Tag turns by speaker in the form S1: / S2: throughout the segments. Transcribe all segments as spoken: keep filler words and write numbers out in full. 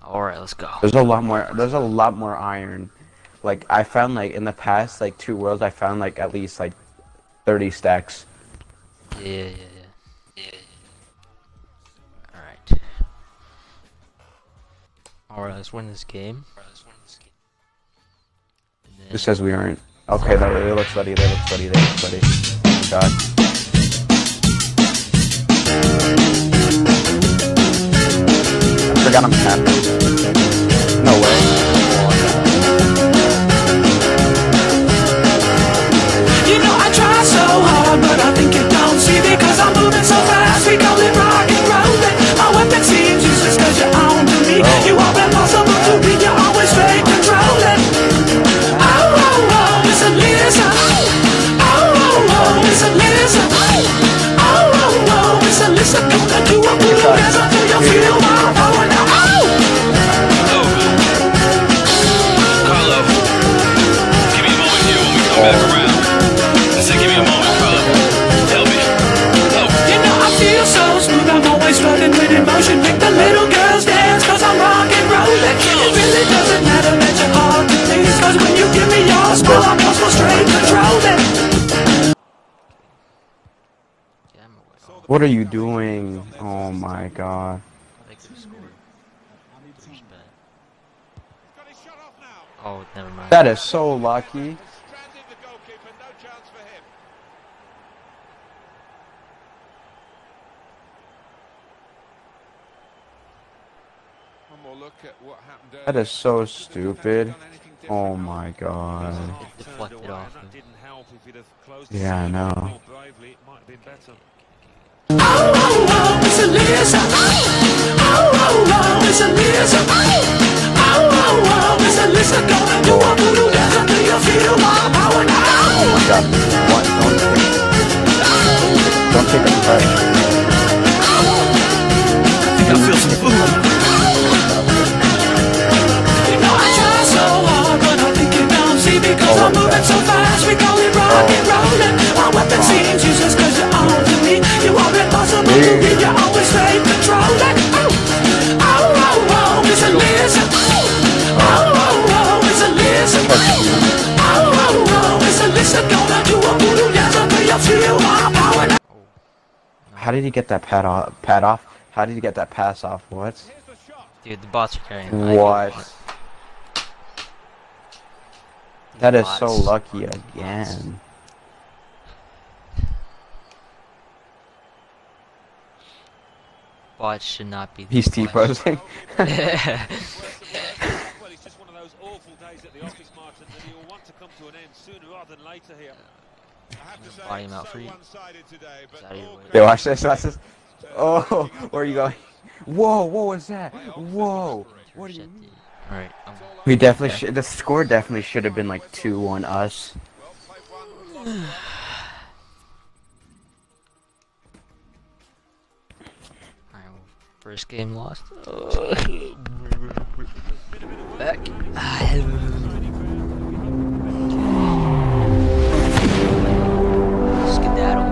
S1: Alright, let's go.
S2: There's a lot more. There's a lot more iron. Like I found, like in the past, like two worlds, I found like at least like thirty stacks.
S1: Yeah, yeah, yeah. yeah. Alright. Alright, let's win this game.
S2: It says we aren't. Okay, they, they look sweaty. They look sweaty. They look sweaty. Oh God. I forgot I'm tapping. No way.
S3: You know I try so hard, but I think you don't see because I'm moving so fast. We call it rock and rollin'. My weapon seems useless cause you're on to me.
S2: Oh.
S3: You are impossible to be, you're always straight controlling. Oh, oh, oh, it's a lizard. Oh, oh, oh, it's a lizard. Oh, oh, oh, it's a lizard. Gonna do a voodoo dance until you feel my power now. Oh!
S4: Carlo, give me a moment here when we come back around. I said, give me a moment, Carlo. Help me. Help.
S3: You know I feel so smooth, I'm always flooded with emotion. Make the little girls dance cause I'm rock and rollin'. It really doesn't matter that you're hard to please, cause when you give me your smile, I'm also straight controlling.
S2: What are you doing? Oh my God.
S1: Oh, never mind.
S2: That is so lucky. That is so stupid. Oh my God.
S1: It deflected off him.
S2: Yeah, I know.
S3: Oh, oh, oh, it's a lizard. Oh, oh, oh, it's a lizard. Oh, oh, oh, it's a lizard. Gonna do a voodoo dance until you feel my power now.
S2: Oh my God. What? Don't take it. Don't take it back.
S4: I think I feel some food.
S3: You know I try so hard, but I think you don't see because
S2: Oh,
S3: I'm moving so fast. We call it rock and rollin'. My weapon seems useless cause you're on to me. You are impossible to be, you're always straight controlling. Oh, oh, oh, oh, it's a lizard. Oh, oh, oh, it's a lizard. Oh, oh, oh, it's a lizard. Gonna do a voodoo dance until you feel my power now.
S2: How did he get that pad off? Pad off? How did he get that pass off? What?
S1: Dude, the bots are carrying.
S2: What? That is so
S1: Bots.
S2: lucky again.
S1: Bots should not be.
S2: He's T-posing.
S1: Yeah.
S5: Well, it's just one of those awful days at the office, Martin, that you'll want to come to an end sooner rather than later here. I have to say,
S1: Body him out
S5: it's
S1: for
S5: so
S1: you.
S5: one-sided today, but
S1: Is that your
S5: all
S1: way?
S2: Hey, watch this, watch this. Oh, where are you going? Whoa, what was that? Whoa. What do you
S1: Shit,
S2: mean?
S1: dude. Alright, I'm
S2: We definitely should. The score definitely should have been like two one us.
S1: Alright, well, first game lost. Back. Skedaddle.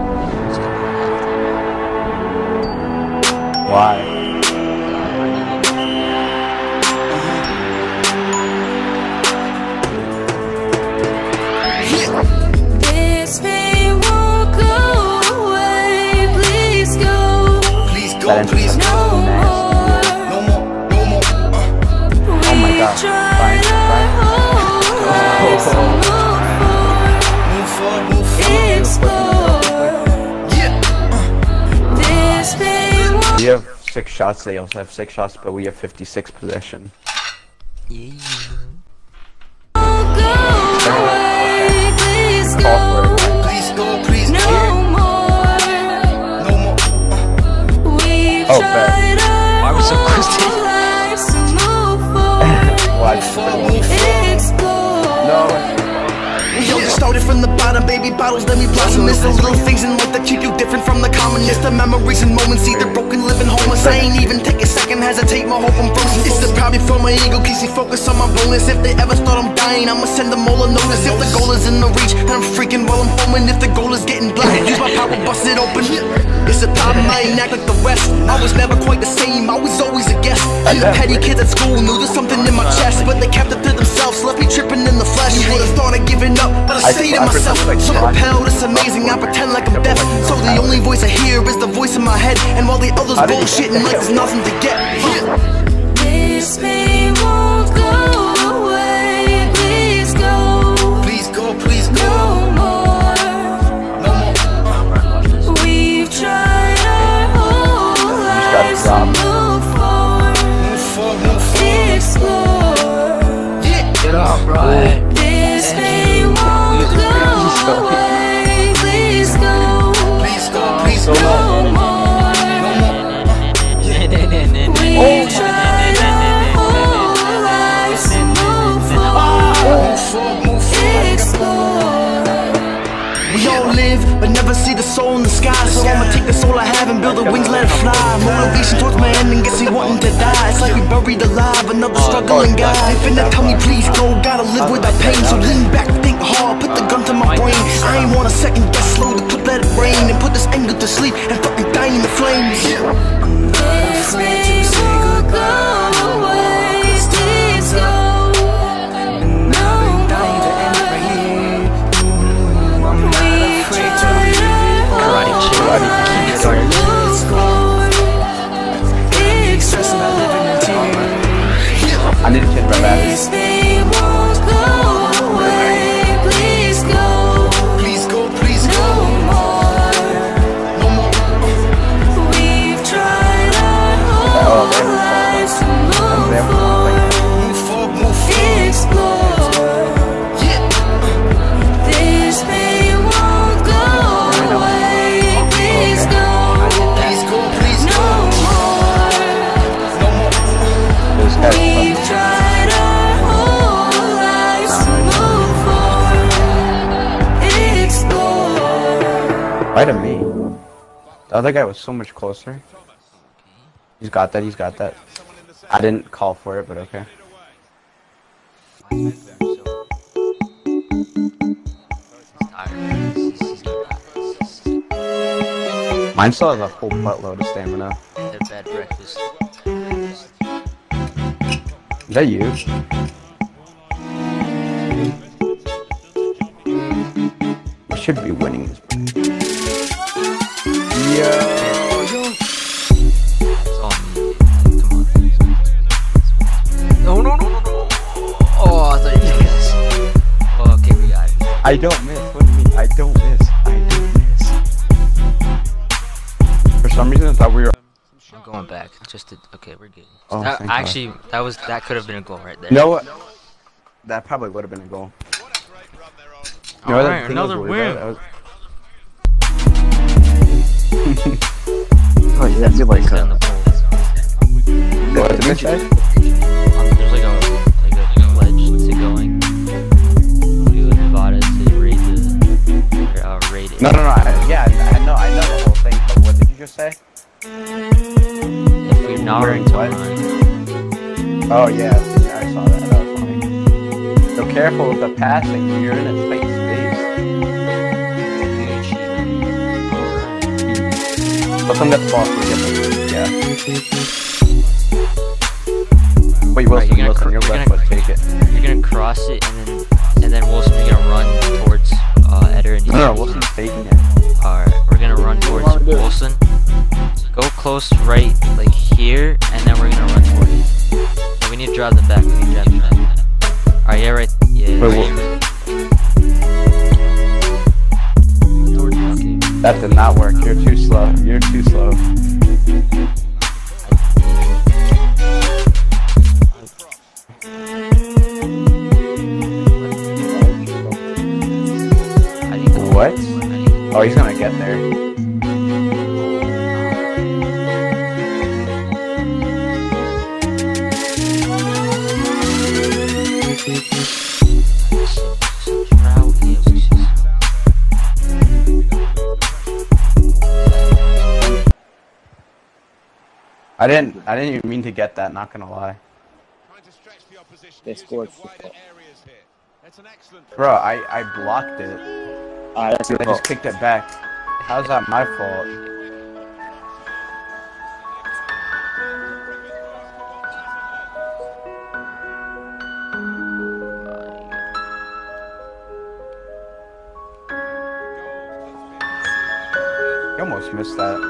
S1: Skedaddle.
S2: Why?
S6: This pain won't go away. Please go.
S4: Please go,
S2: That
S4: please
S2: entrance
S4: go.
S2: was nasty.
S4: No more, no more. Uh.
S2: Oh my God. Fine, fine.
S4: Move forward, move forward.
S6: Explore.
S4: Yeah.
S6: This pain won't
S2: We have six shots. They also have six shots, but we have fifty-six possession.
S1: Yeah.
S6: go away. Please
S2: Call
S6: go.
S2: for it.
S4: Please go, please
S6: No
S4: go.
S6: more.
S4: No more. Uh.
S6: We've
S2: Oh, bad.
S6: tried our
S1: Why are we so close to
S6: whole lives to move forward.
S2: Why?
S4: Move forward, move forward.
S6: Explore.
S2: No.
S7: Yo, just started from the bottom, baby bottles, let me blossom. It's the little things in life that keep you different from the common. It's the memories and moments, either broken, living homeless. I ain't even take a second, hesitate, my hope I'm frozen. It's the probably for my ego, keeps me focused on my bonus. If they ever thought I'm dying, I'ma send them all a notice. If the goal is in the reach, then I'm freaking while I'm foaming. If the goal is getting blind, use my power, bust it open. It's a problem, I ain't act like the rest. I was never quite the same, I was always a guest. These petty kids at school knew there's something in my chest, but they kept it to themselves, left me tripping in the flesh. You would've thought I'd given up, but I stayed in myself. So repelled, it's amazing, I pretend like I'm deaf. So the only voice I hear is the voice in my head, and while the others bullshitting like there's nothing to get.
S6: This pain won't go away. Please go.
S7: Please go, please go.
S6: No more.
S7: No more.
S6: We've tried our whole lives to move forward,
S7: Move forward, move forward.
S6: explore.
S7: Yeah.
S1: Get off, bro.
S6: This pain won't go away. Please go.
S7: Please go, please go.
S6: No more.
S7: No more.
S6: We've tried our whole lives to move forward,
S7: Move forward, move forward.
S6: explore.
S7: We all live, but never see the soul in the sky. So I'ma take the soul I have and build the wings, let it fly. Motivation towards my end and gets me wanting to die. It's like we buried alive, another struggling guy. Finna tell me please go, gotta live with that pain. So lean back, think hard, put the gun to my brain. I ain't want a second guess, slow the clip, let it rain. And put this anger to sleep and fucking die in the flames.
S6: This pain won't go away. Please go. No more. We've tried our whole lives to move forward, explore.
S2: I need to change my battery.
S6: This pain won't go away. Please go.
S7: Please go, please
S6: No
S7: go.
S6: more.
S7: No more.
S6: We've tried our whole lives to move forward,
S7: Move forward, move forward.
S6: explore.
S7: Yeah.
S6: This pain won't go away. Please go.
S7: Please go, please
S6: No
S7: go.
S6: more.
S7: No more.
S2: Those guys
S6: We've
S2: fucking-
S6: tried our whole lives to move forward, explore.
S2: Why to me? The other guy was so much closer. He's got that, he's got that. I didn't call for it, but okay. Mine still has a full buttload of stamina.
S1: Their bad breakfast.
S2: Is that you? We should be winning this. Yo.
S1: It's all me. Come on. No, no, no, no, no. Oh, I thought you did this. Oh, okay, we got it.
S2: I don't miss. What do you mean? I don't miss. I don't miss. For some reason, I thought we were.
S1: I'm going back. Just to. Okay, we're good.
S2: Oh,
S1: That-
S2: thank God.
S1: actually, that was that could have been a goal right there.
S2: You know what? That probably would have been a goal. You know what
S1: Alright,
S2: the thing I was
S1: another
S2: worried
S1: win.
S2: about? I was-
S8: Oh, yeah, you like
S1: Down
S8: uh,
S1: the pole.
S2: What did I say?
S1: Um, there's like a like a pledge to going to Nevada to raid the or, uh, raid it.
S2: No, no, no. I, yeah, I, I know. I know the whole thing. But what did you just say?
S1: If we're not
S2: Wearing
S1: to
S2: what?
S1: run,
S2: Oh yeah, yeah, I saw that. That was funny. So careful with the passing. You're in a tight space. Let them get the ball. So we get the, yeah. Wait, Wilson,
S1: Right, you're gonna
S2: Wilson,
S1: cr-
S2: your
S1: you're
S2: left
S1: gonna-
S2: foot, take it.
S1: you're gonna cross it and then and then Wilson, you're gonna run towards uh, Eder and
S2: No, no, Wilson's taking it.
S1: Alright, we're gonna run towards Wilson. Go close right, like here, and then we're gonna run towards it. No, we need to drive them back. We need to drive them back. Alright, yeah, right. Yeah,
S2: Wait,
S1: right.
S2: what-
S1: Okay.
S2: That did not work. You're too slow. You're too slow.
S1: I think
S2: What?
S1: I think
S2: Oh, he's gonna get there. I didn't. I didn't even mean to get that. Not gonna lie.
S5: the opposition.
S8: They scored.
S5: using the wider areas here. That's an excellent.
S2: Bro, I, I blocked it.
S8: Ah, that's your
S2: I
S8: fault.
S2: just kicked it back. How's that my fault? You almost missed that.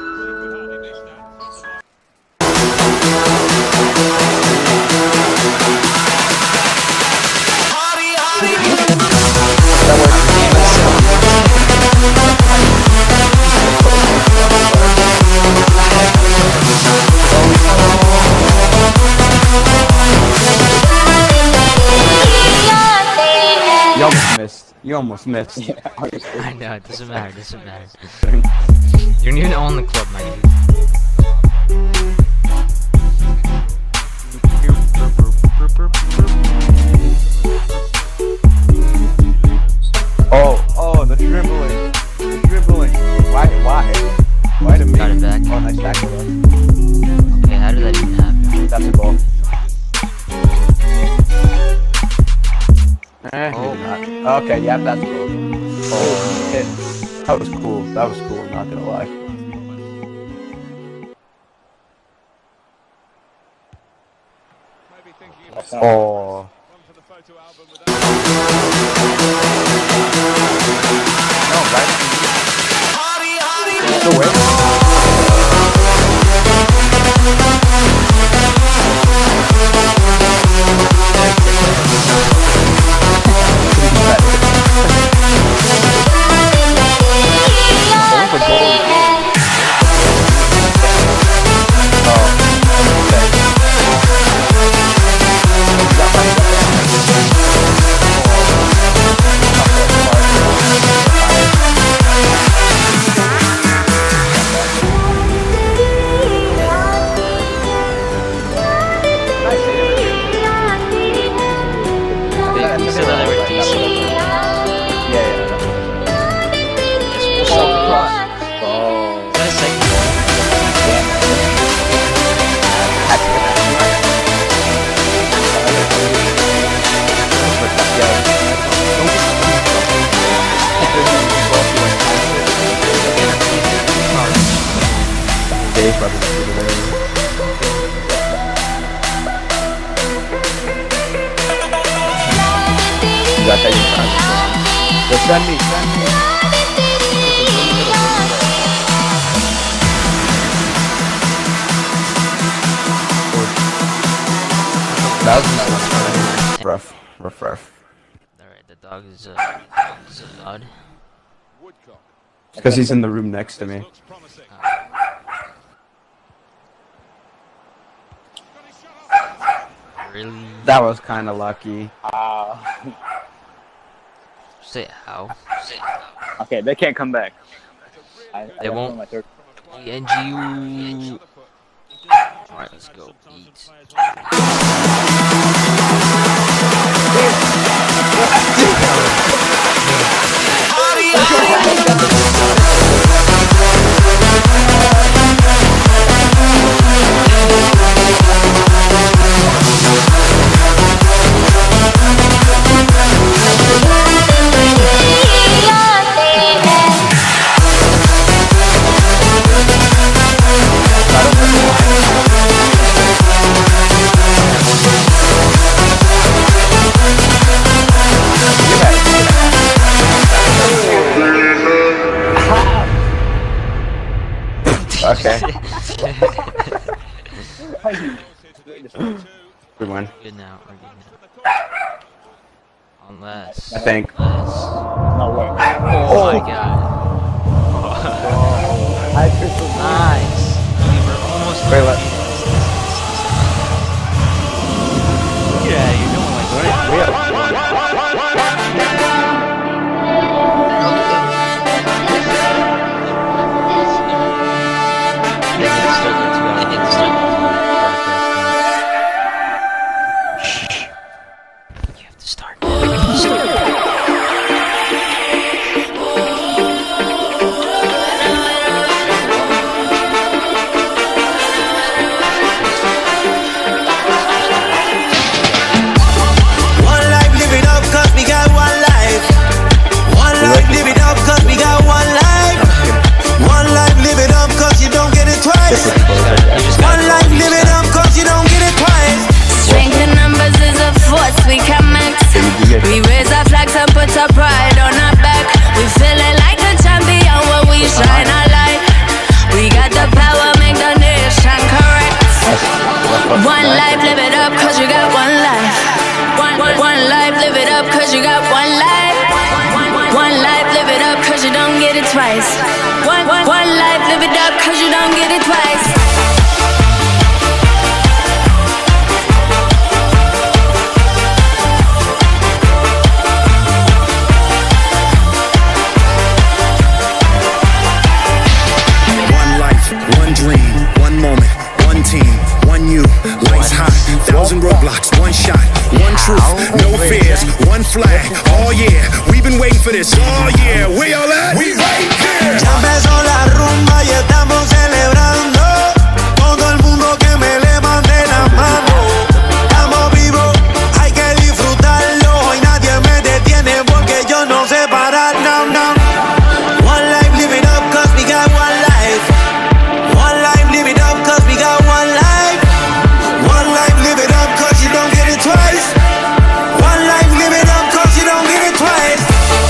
S2: You almost missed. You almost missed.
S1: I know, it doesn't matter, it doesn't matter. You're new to own the club, my dude.
S2: Oh, oh, the dribbling. The dribbling. Why, why? Why to me?
S1: Got it back.
S2: Oh, nice tackle.
S1: Okay, how did that even happen?
S2: That's a goal. Eh,
S1: Oh.
S2: maybe not. Okay, yeah, that's cool. Oh, it, that was cool. That was cool, not gonna lie.
S5: Maybe thinking of
S2: Oh.
S5: one for the photo album with
S2: No, right? Still waiting?
S1: They, you said that they were decent.
S2: Yeah, yeah.
S1: Just full stop the cross.
S8: Oh.
S1: Is that a second goal?
S2: Dave probably should have You got that in front. Just send me, send me. That was rough, rough, rough.
S1: Alright, the dog is, uh, is odd.
S5: Woodcock.
S2: Because he's in the room next to me.
S5: Looks promising.
S1: Really?
S2: That was kind of lucky.
S8: Ah.
S1: Say how? Say how?
S8: Okay, they can't come back. I, I
S1: They
S8: got
S1: won't.
S8: my third.
S1: E N G U. Alright, let's go eat.
S2: Okay. Good one.
S1: Good now, we're good now. Unless.
S2: I think.
S1: Unless.
S8: No way.
S1: Oh my god. Nice. We were almost.
S2: Wait, let-
S1: Yeah, you're doing like
S2: We have
S1: You have to start. You have to start.
S6: live it up, cause you don't get it twice.
S9: One dream, one moment, one team, one you, lights hot, thousand roadblocks, one shot, one truth, no fears, one flag, oh yeah, we've been waiting for this, oh yeah, where y'all at? We right here!
S3: Ya empezó la rumba y estamos celebrando, todo el mundo que me levante la mano, estamos vivos, hay que disfrutarlo, y nadie me detiene porque yo no sé parar, no, no. One life, live it up, cause we got one life. One life, live it up, cause we got one life. One life, live it up, cause you don't get it twice. One life, live it up, cause you don't get it twice.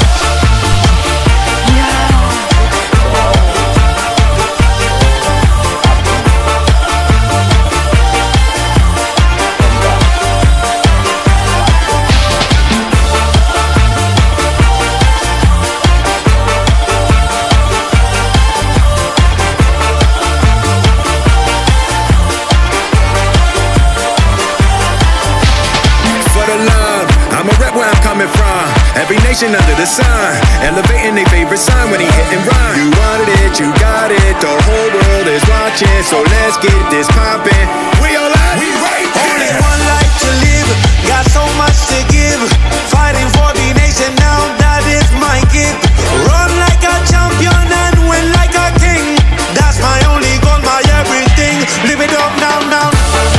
S9: Every nation under the sun, elevating their favorite sign when he hit and rhyme. You wanted it, you got it, the whole world is watching, so let's get this poppin'. We all at? We right here.
S3: Only one life to live, got so much to give. Fighting for the nation now, that is my gift. Run like a champion and win like a king. That's my only goal, my everything. Live it up now, now.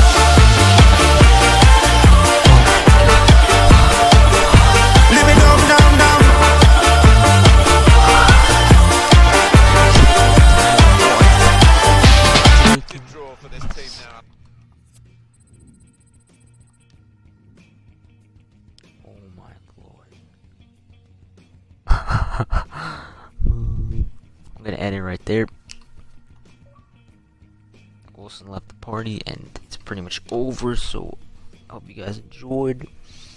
S1: I'm gonna end it right there. Wilson left the party and it's pretty much over, so I hope you guys enjoyed.